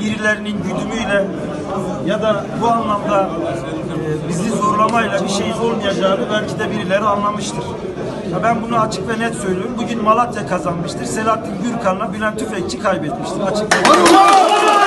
birilerinin güdümüyle ya da bu anlamda bizi zorlamayla bir şeyin olmayacağını belki de birileri anlamıştır. Ben bunu açık ve net söylüyorum. Bugün Malatya kazanmıştır. Selahattin Gürkan'la Bülent Tüfekçi kaybetmiştir. Açık ve net.